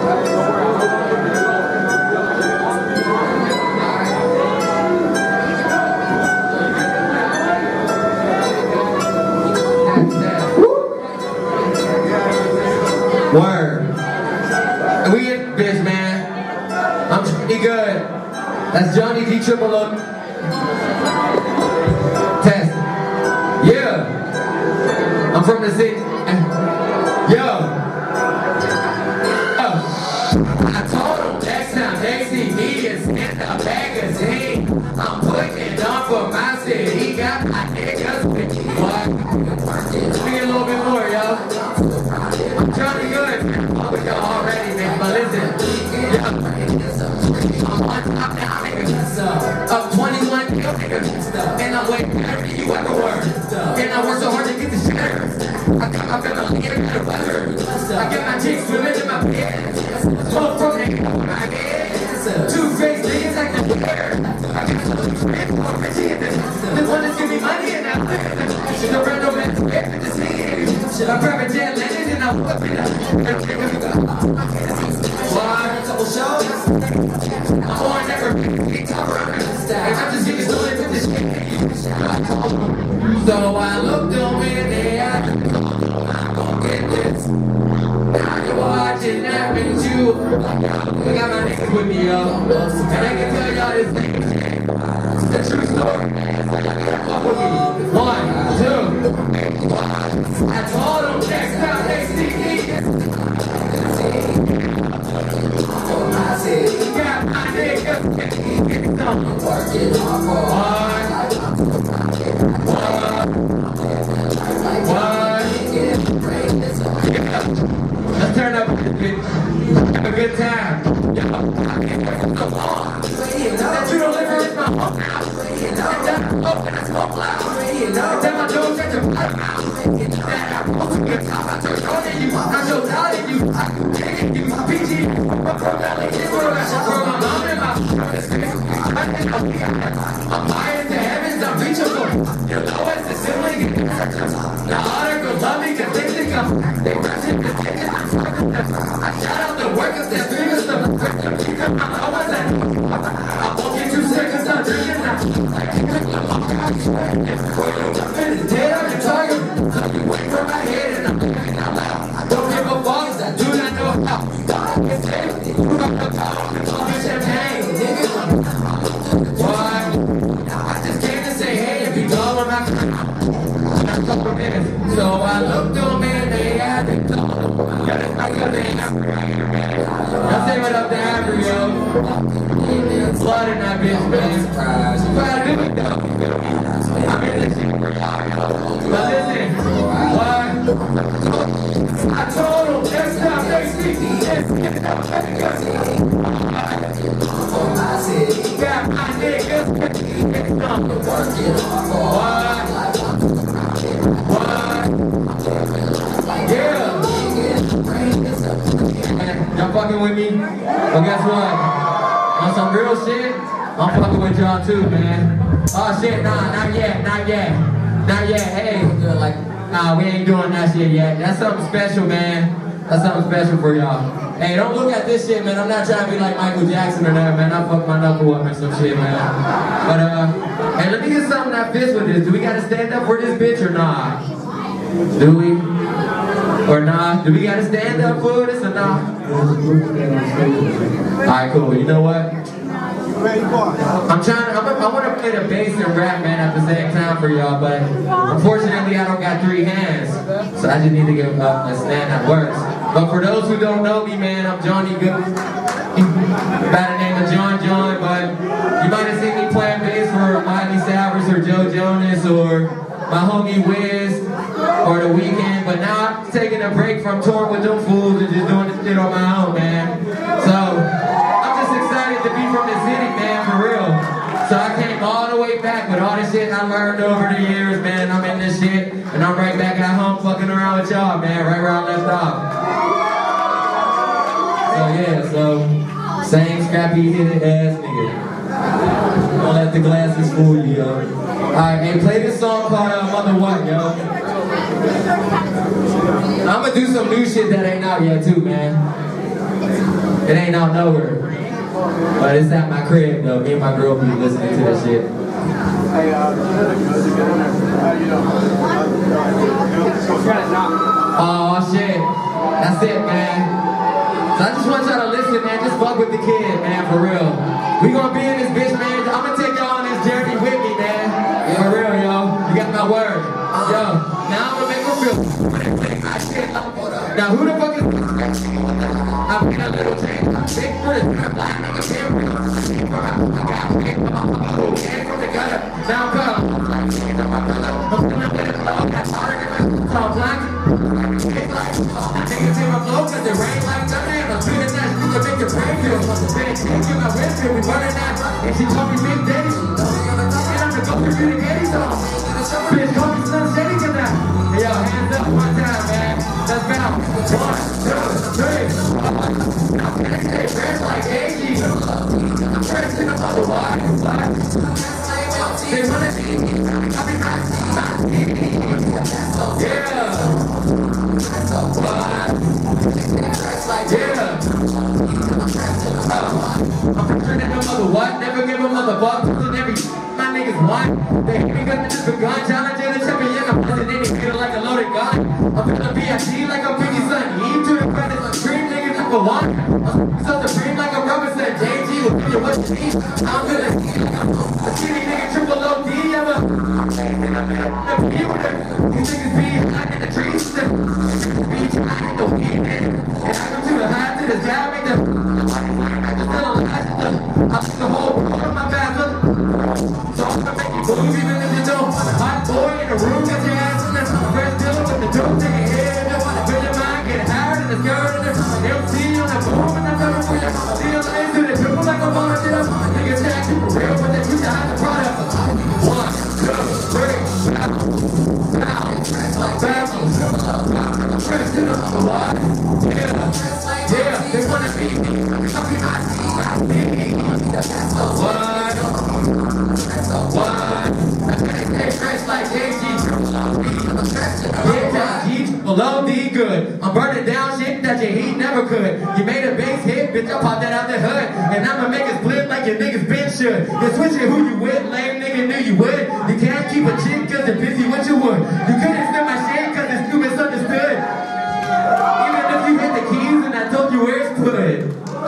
Word. We in bitch, man. I'm Johnny Good. That's Johnny D Triple Up. Test. Yeah. I'm from the city. Yo. I told him next time they see me is in the magazine. I'm putting it on for my city. Got my niggas with me. What? Let me get a little bit more, yo. I'm Johnny Good. I'm with y'all already, man. But listen. Yeah. I'm on top now, niggas. I'm 21, and I'm way better than you ever were. And I work so hard to get the shit. I feel like I'm getting better weather. I get my chicks swimming in my bed. Smoke from the my head. Two-faced niggas like the bear. I got some friends for Richie and this one that's giving me money and now the random man's scared to see it. I grab a jet landed and I whip it up. Why? A couple shows. Oh, I never picked up. I'm just getting started with this shit. So I looked them in the eye. I'm gonna get this. Now you're watching that means you. I got my niggas with me, yo. And I can tell y'all this thing. It's the true story. 1, 2. I told them next time they see me. Got my niggas with me. Working hard for let's turn up this bitch. Have a good time. That you don't live in my home. Tell my dogs that you're I show out at you. I'm PG. For my mom and my I'm high in the heavens, I'm reachable. Your lowest is sibling. The articles love me because they think I'm I shout out the workers that figure stuff. I wasn't. I won't get 2 seconds, I'm drinking now. I'm dead on the target. I'm waiting for my head and I'm thinking out loud. I don't give a fuck, I do not know how. Champagne, nigga. Why? I just came to say hey if you don't want my so I looked them in the eye and told them, y'all say what up to Africa, yo. Blood in that bitch, man. Proud of it, though. I'm in this shit. But listen, why? I told them next time they see me, got my niggas working hard. Yeah. Y'all fucking with me? Well, guess what? On some real shit, I'm fucking with y'all too, man. Oh shit, nah, not yet. Hey, nah, we ain't doing that shit yet. That's something special, man. That's something special for y'all. Hey, don't look at this shit, man. I'm not trying to be like Michael Jackson or nothing, man. I fucked my knuckle up or some shit, man. But, hey, let me get something that fits with this. Do we gotta stand up for this bitch or not? Do we? Or not? Do we gotta stand up for this or not? Alright, cool. You know what? I want to play the bass and rap, man, at the same time for y'all, but unfortunately I don't got 3 hands, so I just need to get a stand that works. But for those who don't know me, man, I'm Johnny Good, by the name of John, but you might have seen me playing bass for Miley Cyrus or Joe Jonas or my homie Wiz or The Weeknd, but now I'm taking a break from touring with them fools and just doing this shit on my own, man. So I'm just excited to be from the city, man, for real. So I came all the way back with all the shit I learned over the years, man. I'm in this shit, and I'm right back at home fucking around with y'all, man, right where I left off. So yeah, so same scrappy hit ass nigga. Don't let the glasses fool you, yo. Alright, man, play this song called Mother What, yo. I'm gonna do some new shit that ain't out yet, too, man. It ain't out nowhere. But it's at my crib though. Me and my girl be listening to this shit. Hey, how you doing? Oh shit. That's it, man. So I just want y'all to listen, man. Just fuck with the kid, man, for real. We gonna be in this bitch, man. I'm gonna take y'all on this journey with me, man. For real, yo. You got my word. Yo, now I'm gonna make her feel. Now who the fuck is I'm in a little tank. I'm big for the blind nigga camera. Now I'm caught. I'm black. Niggas in my flow cause it rain like thunder. And I'm feeling that you can make your brain feel. Bitch, can't get my wrist feel. We running that. And she told me Big Daddy. And I'm the go for Big Daddy song. Bitch, call me Slim Shady cause that. Hey yo, hands up one time, man. Let's bounce. 1, 2, 3. Hey, fresh like AG. Fresh in the mother water. Say one of these. I'll be back. Yeah. Yeah. I'm turning no mother what? Never give a mother fuck. Every my niggas want. They hate me cause they just begun. Challenging the champion. I'm buzzing in it. Feel like a loaded gun. I'm gonna be a G like a Biggie son. E to the credit. Dream niggas number one. So the dream like a rubber set. JG will give you what you need. I'm gonna see like a skinny nigga triple OD. I'm a these niggas be high in the trees. Be high in the weed. And I come to the high to the down. Make them still alive. I put the whole world on my back. So I'm gonna make you move even if you don't. Hot boy in the room. Got your ass in the fresh pillow with the dope. Take your head. Feel your mind get higher than the skirt. They'll see you on the boom. And I'm coming for you. See your legs do the triple like a ball. Niggas jack you for real. But they choose to hide the product. 1, 2, 3. Fresh in the water. Yeah, they wanna be me. Hey, fresh like AG. Below D good. I'm burning down shit that your heat never could. You made a bass hit, bitch, I popped that out the hood. And I'ma make it split like your niggas been should. You're switching who you with, lame nigga knew you would. You can't keep a chick cause you're busy with your wood. You couldn't spin my shit cause it's too misunderstood. Even if you hit the keys and I told you where it's put.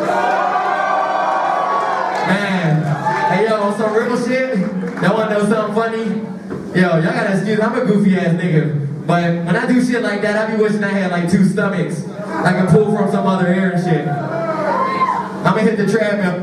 Man, hey yo, on some real shit, y'all wanna know something funny? Yo, y'all gotta excuse me, I'm a goofy ass nigga. But when I do shit like that, I be wishing I had like 2 stomachs. I can pull from some other air and shit. I'ma hit the trap now.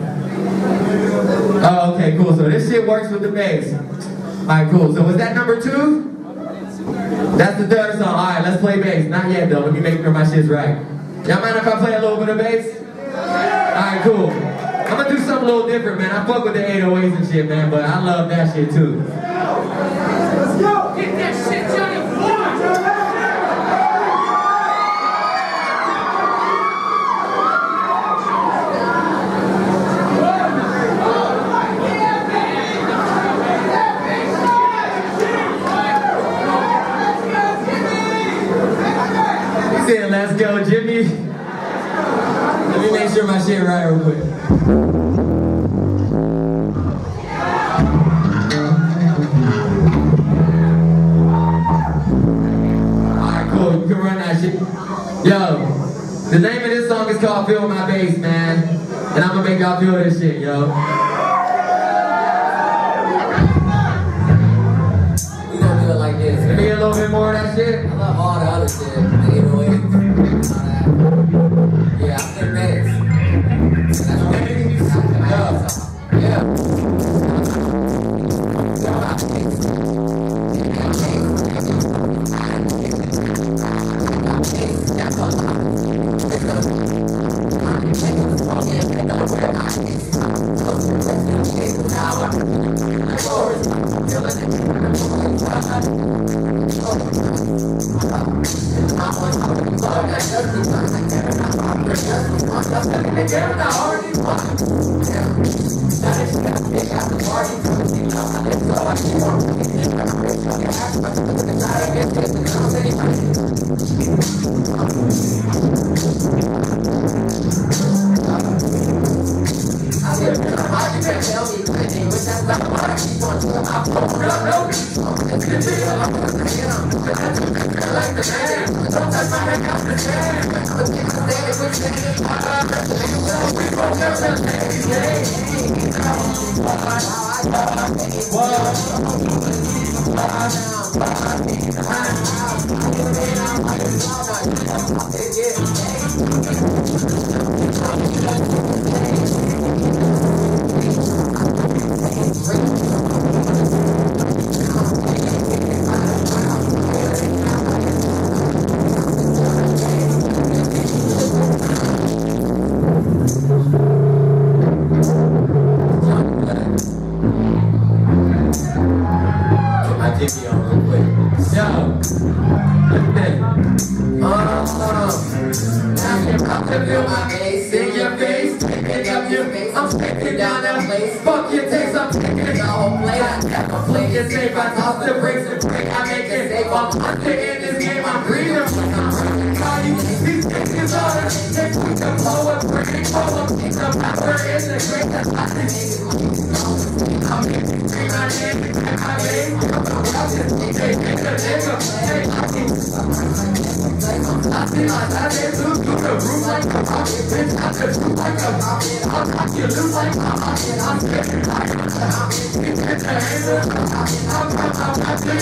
Oh, okay, cool. So this shit works with the bass. Alright, cool. So was that number 2? That's the 3rd song. Alright, let's play bass. Not yet though. Let me make sure my shit's right. Y'all mind if I play a little bit of bass? Alright, cool. I'm gonna do something a little different, man. I fuck with the 808s and shit, man, but I love that shit too. Let's go! Get that shit, Johnny! Let's go, Jimmy. Let me make sure my shit right real quick. Alright, cool. You can run that shit. Yo, the name of this song is called Feel My Bass, man. And I'm gonna make y'all feel this shit, yo. We gonna do it like this. Let me get a little bit more of that shit. I love all the other shit. Yeah, I think bass. Yeah. Fuck your taste, I'm taking the whole plate. I never play it safe. I toss the brakes and break. I make it safe. I'm hunting in this game. I'm breathing. I'm running. Call you. These things are they put the power, bring forward. The power in the great. I'm making my name and my name. Hey, nigga, nigga. Hey, I see my dad look through the roof like a rocket. Bitch, I just look like a rocket. I'll knock you loose like a rocket. I'm getting like a rocket. You get the hater. I'm back to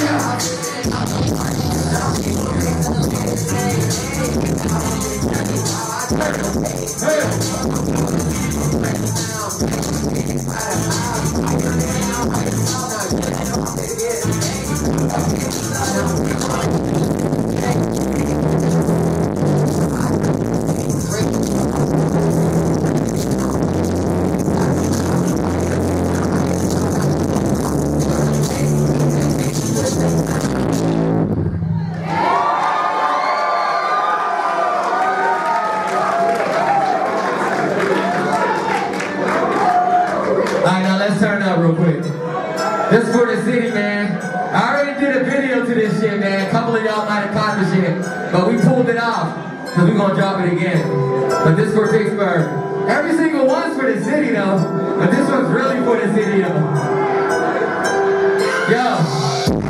this for the city, man. I already did a video to this shit, man. A couple of y'all might have caught the shit, but we pulled it off, because we're gonna drop it again. But this for Pittsburgh. Every single one's for the city, though. But this one's really for the city, though. Yo.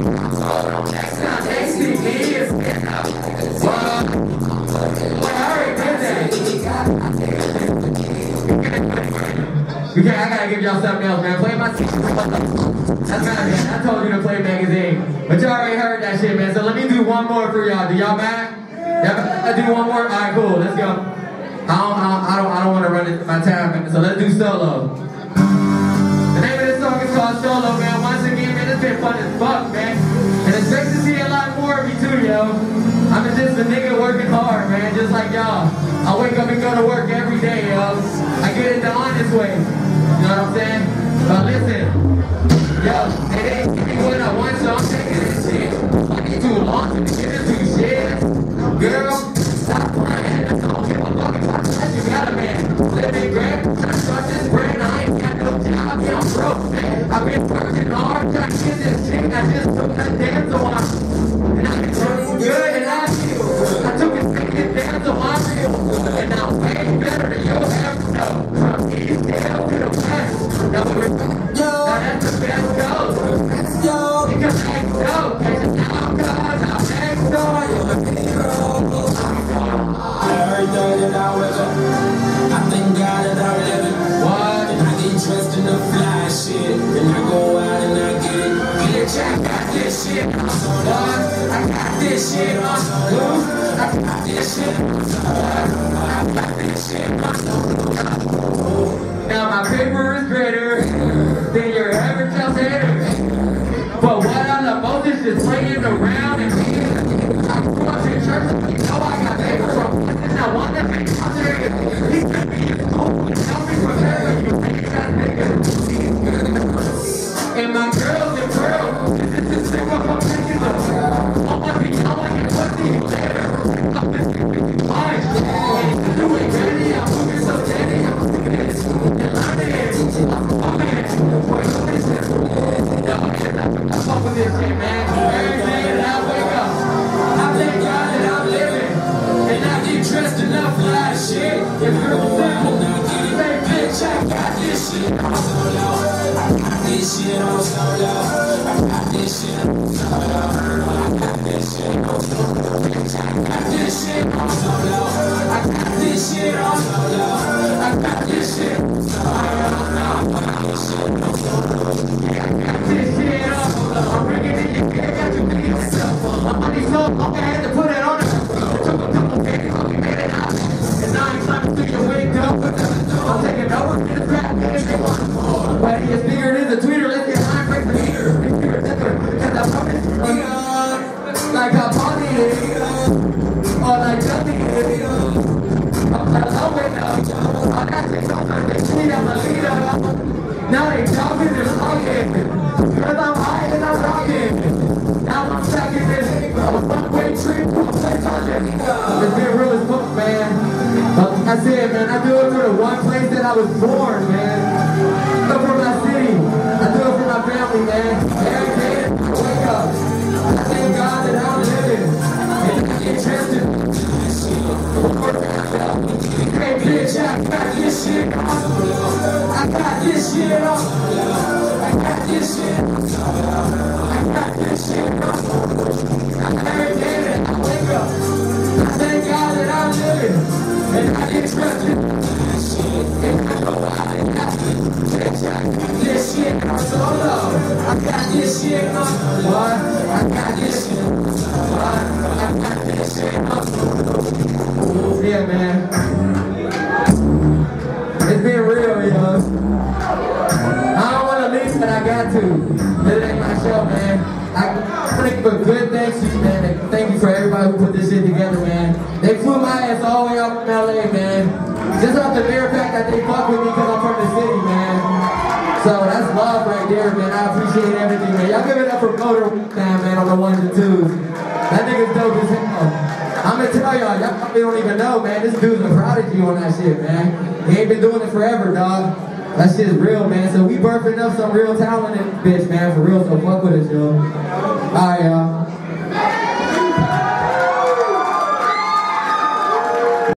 I gotta give y'all something else, man. Play my That's not it. I told you to play magazine. But y'all already heard that shit, man. So let me do one more for y'all. Do y'all back? I'll do one more? Alright, cool. Let's go. I don't want to run it my time, so let's do solo. The name of this song is called Solo, man. Once again, man, it's been fun as fuck, man. And it's great to see a lot more of you too, yo. I'm just a nigga working hard, man, just like y'all. I wake up and go to work every day, yo. I get it the honest way. You know what I'm saying? But listen, yo, it ain't me what I want, so I'm taking this shit. Fucking too long to get into shit. Girl, stop playing. I don't give a fuck about that. You got a man. Living great. I start this brand. I ain't got no job. Yeah, I'm broke, man. I've been working hard trying to get this shit. I just took that dance on. And I've been feeling good and I feel good. I took it second dance on my real. And now I'm way better than you'll ever know. From east down to the west. Now that's the best go. Let's go. Because let's go. And now I'm gone. Now next door. You're a hero. Everything that I was I thank God that I live it. What? And I get dressed in the fly shit. And I go out and I get it. Bitch, I got this shit on what? I got this shit on I got this shit on I got this shit on. Now my paper is greater than your average house hater. But what I love most is just playing around and being. I grew up in church, you know I got paper from and I want that big concert. He's gonna be in school. Tell me from there when you think that nigga. And my girls and pearls, this is sick of I'm taking them. I want to be pussy later. I'm missing fine. You ain't ready, I'm moving so steady. I'm moving it. And I'm in. I'm in. What is this? I fuck with this shit, man. Every day that I wake up, I thank God that I'm living. And I get dressed in that fly shit. If you're a fan, say, bitch, I got this shit on solo. I got this shit on solo. I got this shit on solo. I got this shit on solo. I got this shit on solo. I got this shit on solo. I got this shit on solo. This shit up, I'm bringing it in, I got you big yourself. I'm on these low, I had to put it on it. Took a couple days, we made it out. And now you're trying to see your wake up. I'm taking over to the crap, and they want more. But he is bigger than the tweeter, let's get high, break the meter. Cause I promise you, like I party it, or like nothing it. I'm like, oh wait up, I got this over, they see I'm a leader. Now they talking and talking, cause I'm high and I'm rocking. Now I'm stuck in this one-way trip, it's been real as fuck, man. But like I said, man, I do it for the one place that I was born, man. I do it for my city, I do it for my family, man. Every day I wake up, I thank God that I'm living, and I get tested. Hey bitch, I got this shit on. I got this shit on. I got this shit on. I got this shit on. Every day that I wake up, I thank God that I'm living, and I get trusted. And I go out and I got this shit on solo. I got this shit on. What? I got this shit on. What? I got this shit on. Yeah, man. It's been real, yo. I don't want to leave, but I got to. This ain't my show, man. I think for good thanks to you, man. Thank you for everybody who put this shit together, man. They flew my ass all the way up from LA, man. Just off the mere fact that they fuck with me because I'm from the city, man. So that's love right there, man. I appreciate everything, man. Y'all give it up for Motor Time, man, on the ones and twos. That nigga's dope as hell. I'm gonna tell y'all probably don't even know, man. This dude's a prodigy on that shit, man. He ain't been doing it forever, dog. That shit is real, man. So we birthing up some real talented bitches.